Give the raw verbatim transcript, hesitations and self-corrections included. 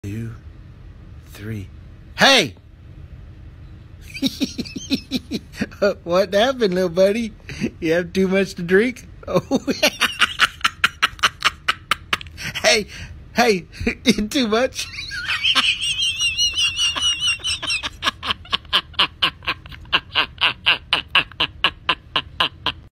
Two, three. Hey! What happened, little buddy? You have too much to drink? Oh, hey, hey, too much?